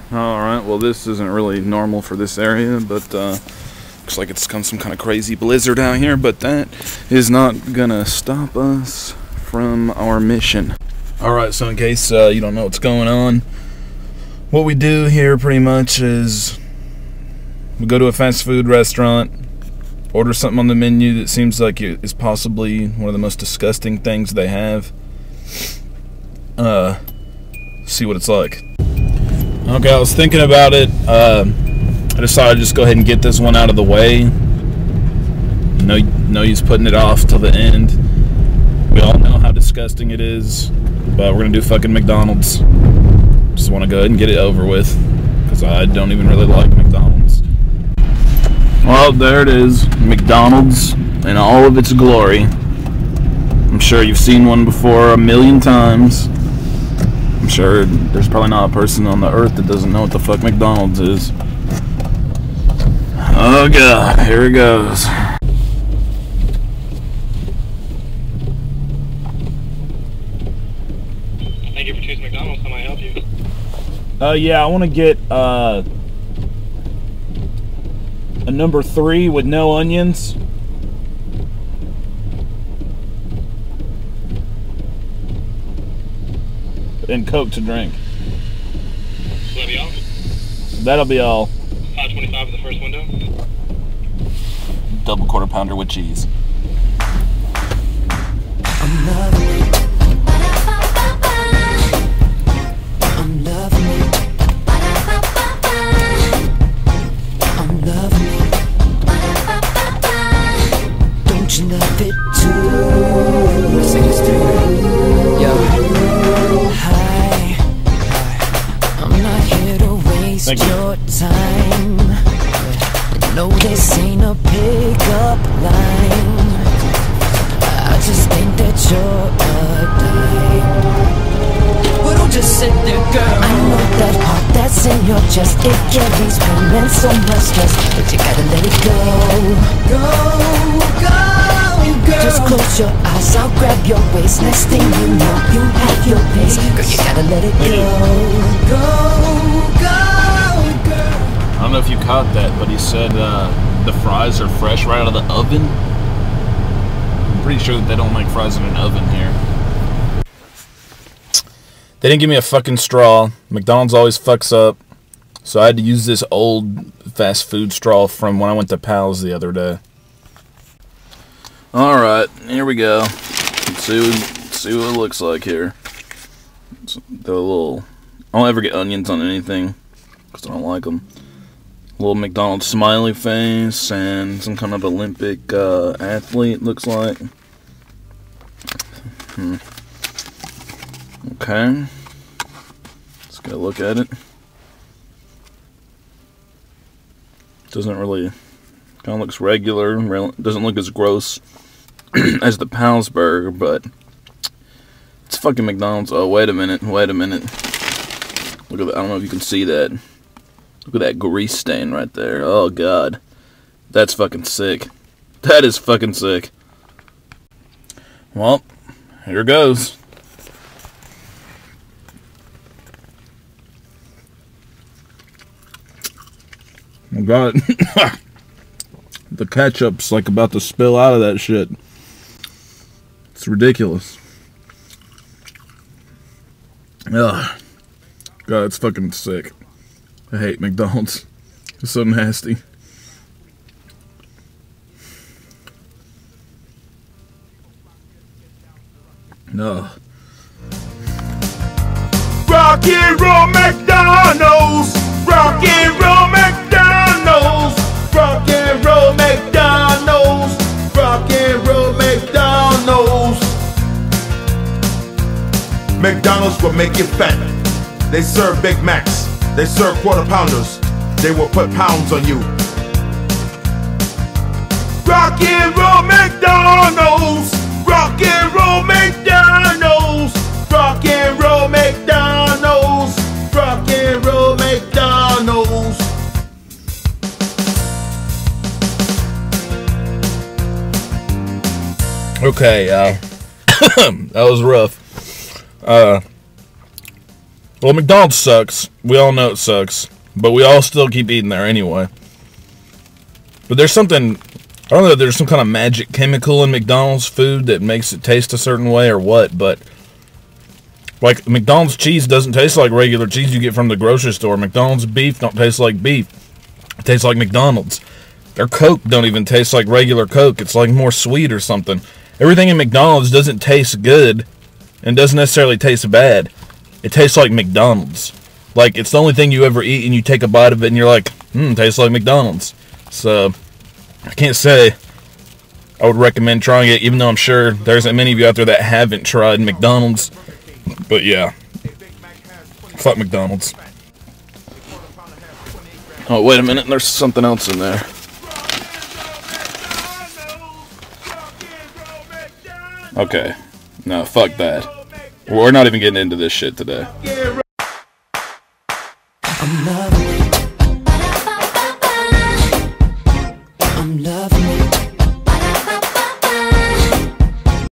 Alright, well this isn't really normal for this area, but looks like it's some kind of crazy blizzard out here, but that is not gonna stop us from our mission. Alright, so in case you don't know what's going on, what we do here pretty much is we go to a fast food restaurant, order something on the menu that seems like it is possibly one of the most disgusting things they have. See what it's like. Okay, I was thinking about it. I decided to just go ahead and get this one out of the way. No use putting it off till the end. We all know how disgusting it is, but we're gonna do fucking McDonald's. Just want to go ahead and get it over with, because I don't even really like McDonald's. Well, there it is, McDonald's in all of its glory. I'm sure you've seen one before a million times. I'm sure there's probably not a person on the earth that doesn't know what the fuck McDonald's is. Oh god, here it goes. Thank you for choosing McDonald's. How may I help you? Yeah, I want to get a number 3 with no onions. And Coke to drink. Will that be all? That'll be all. $5.25 for the first window. Double quarter pounder with cheese. I'm loving it. I'm loving it. I'm loving it. Don't you love it too? Let's sing this through. Yo. Hi. I'm not here to waste your time. No, this ain't a pickup line. I just think that you're a dime. Well, don't just sit there, girl. I know that heart that's in your chest. It carries pain and so much stress, but you gotta let it go. Go, girl. Just close your eyes, I'll grab your waist. Next thing you know, you have your pace. Girl, you gotta let it go. Go. I don't know if you caught that, but he said the fries are fresh right out of the oven. I'm pretty sure that they don't make fries in an oven here. They didn't give me a fucking straw. McDonald's always fucks up. So I had to use this old fast food straw from when I went to Pal's the other day. Alright, here we go. Let's see what it looks like here. The little... I don't ever get onions on anything, because I don't like them. Little McDonald's smiley face and some kind of Olympic athlete, looks like. Okay. Let's get a look at it. Doesn't really... kind of looks regular. Doesn't look as gross as the Pal's burger, but... it's fucking McDonald's. Oh, wait a minute. Look at that. I don't know if you can see that. Look at that grease stain right there. Oh, God. That's fucking sick. That is fucking sick. Well, here goes. Oh, God. The ketchup's like about to spill out of that shit. It's ridiculous. Ugh. God, it's fucking sick. I hate McDonald's. It's so nasty. No. Rock and roll McDonald's. Rock and roll McDonald's. Rock and roll McDonald's. Rock and roll McDonald's. McDonald's will make you fat. They serve Big Macs. They serve quarter pounders. They will put pounds on you. Rock and roll McDonald's. Rock and roll McDonald's. Rock and roll McDonald's. Rock and roll McDonald's. Okay, that was rough. Well, McDonald's sucks. We all know it sucks. But we all still keep eating there anyway. But there's something, I don't know if there's some kind of magic chemical in McDonald's food that makes it taste a certain way or what, but like McDonald's cheese doesn't taste like regular cheese you get from the grocery store. McDonald's beef don't taste like beef. It tastes like McDonald's. Their Coke don't even taste like regular Coke. It's like more sweet or something. Everything in McDonald's doesn't taste good and doesn't necessarily taste bad. It tastes like McDonald's. Like, it's the only thing you ever eat and you take a bite of it and you're like, tastes like McDonald's. So, I can't say I would recommend trying it, even though I'm sure there's many of you out there that haven't tried McDonald's. But yeah, fuck McDonald's. Oh, wait a minute, there's something else in there. Okay, no, fuck that. We're not even getting into this shit today. I'm loving.